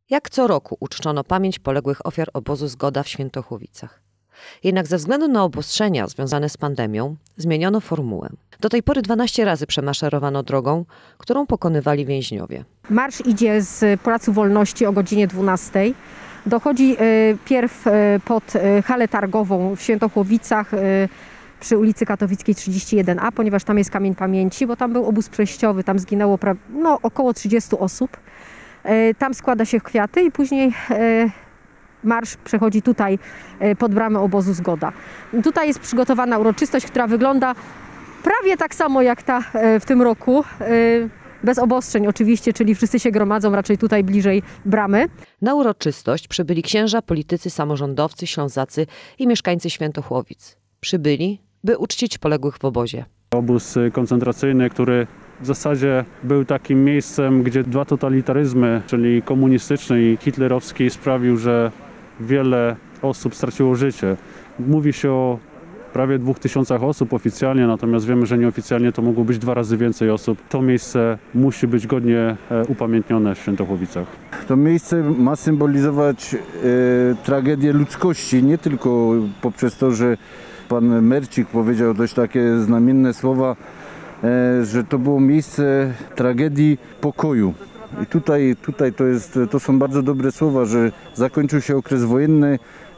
Jak co roku uczczono pamięć poległych ofiar obozu Zgoda w Świętochłowicach. Jednak ze względu na obostrzenia związane z pandemią zmieniono formułę. Do tej pory 12 razy przemaszerowano drogą, którą pokonywali więźniowie. Marsz idzie z Placu Wolności o godzinie 12. Dochodzi pierw pod halę targową w Świętochłowicach przy ulicy Katowickiej 31A, ponieważ tam jest kamień pamięci, bo tam był obóz przejściowy, tam zginęło około 30 osób. Tam składa się kwiaty i później marsz przechodzi tutaj pod bramę obozu Zgoda. Tutaj jest przygotowana uroczystość, która wygląda prawie tak samo jak ta w tym roku. Bez obostrzeń oczywiście, czyli wszyscy się gromadzą raczej tutaj bliżej bramy. Na uroczystość przybyli księża, politycy, samorządowcy, Ślązacy i mieszkańcy Świętochłowic. Przybyli, by uczcić poległych w obozie. Obóz koncentracyjny, który w zasadzie był takim miejscem, gdzie dwa totalitaryzmy, czyli komunistyczny i hitlerowski, sprawił, że wiele osób straciło życie. Mówi się o prawie 2000 osób oficjalnie, natomiast wiemy, że nieoficjalnie to mogło być 2 razy więcej osób. To miejsce musi być godnie upamiętnione w Świętochłowicach. To miejsce ma symbolizować tragedię ludzkości, nie tylko poprzez to, że pan Mercik powiedział dość takie znamienne słowa, że to było miejsce tragedii pokoju. I tutaj to są bardzo dobre słowa, że zakończył się okres wojenny,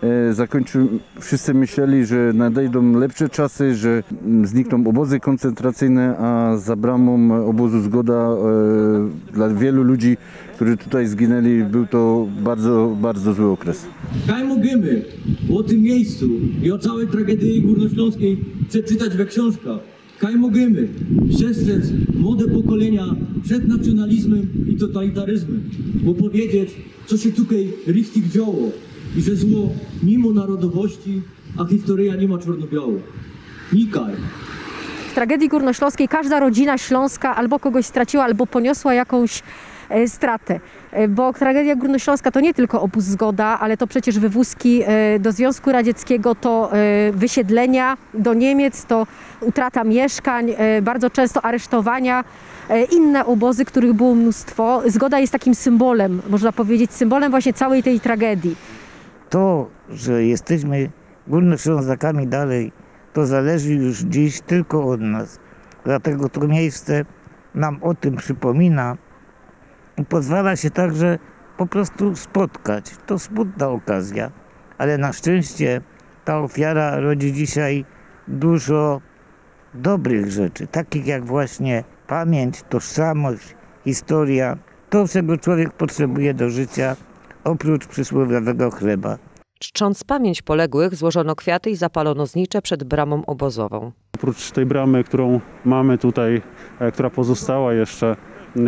wszyscy myśleli, że nadejdą lepsze czasy, że znikną obozy koncentracyjne, a za bramą obozu Zgoda dla wielu ludzi, którzy tutaj zginęli, był to bardzo, bardzo zły okres. Kaj możemy o tym miejscu i o całej tragedii górnośląskiej przeczytać we książkach. Kaj możemy przestrzec młode pokolenia przed nacjonalizmem i totalitaryzmem, bo powiedzieć, co się tutaj richtig działo i że zło nie ma narodowości, a historia nie ma czarno-biało. Nikaj. W tragedii górnośląskiej każda rodzina śląska albo kogoś straciła, albo poniosła jakąś stratę, bo tragedia górnośląska to nie tylko obóz Zgoda, ale to przecież wywózki do Związku Radzieckiego, to wysiedlenia do Niemiec, to utrata mieszkań, bardzo często aresztowania, inne obozy, których było mnóstwo. Zgoda jest takim symbolem, można powiedzieć, symbolem właśnie całej tej tragedii. To, że jesteśmy górnoślązakami dalej, to zależy już dziś tylko od nas. Dlatego to miejsce nam o tym przypomina i pozwala się także po prostu spotkać. To smutna okazja, ale na szczęście ta ofiara rodzi dzisiaj dużo dobrych rzeczy, takich jak właśnie pamięć, tożsamość, historia, to, czego człowiek potrzebuje do życia, oprócz przysłowiowego chleba. Czcząc pamięć poległych, złożono kwiaty i zapalono znicze przed bramą obozową. Oprócz tej bramy, którą mamy tutaj, która pozostała jeszcze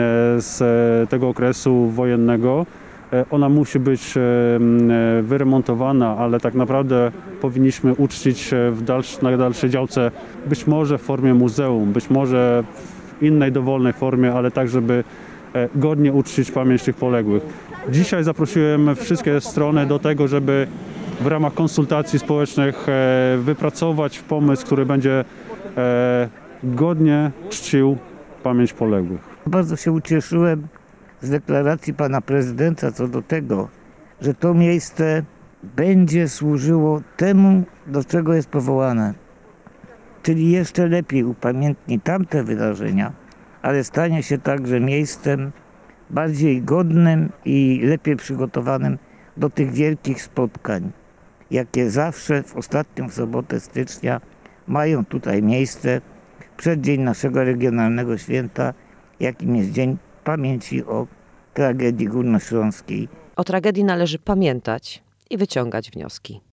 z tego okresu wojennego, ona musi być wyremontowana, ale tak naprawdę powinniśmy uczcić na dalszej działce, być może w formie muzeum, być może w innej dowolnej formie, ale tak, żeby godnie uczcić pamięć tych poległych. Dzisiaj zaprosiłem wszystkie strony do tego, żeby w ramach konsultacji społecznych wypracować pomysł, który będzie godnie czcił pamięć poległych. Bardzo się ucieszyłem z deklaracji pana prezydenta co do tego, że to miejsce będzie służyło temu, do czego jest powołane. Czyli jeszcze lepiej upamiętni tamte wydarzenia, ale stanie się także miejscem bardziej godnym i lepiej przygotowanym do tych wielkich spotkań, jakie zawsze w ostatnią sobotę stycznia mają tutaj miejsce w przeddzień naszego regionalnego święta, jakim jest Dzień Pamięci o tragedii górnośląskiej. O tragedii należy pamiętać i wyciągać wnioski.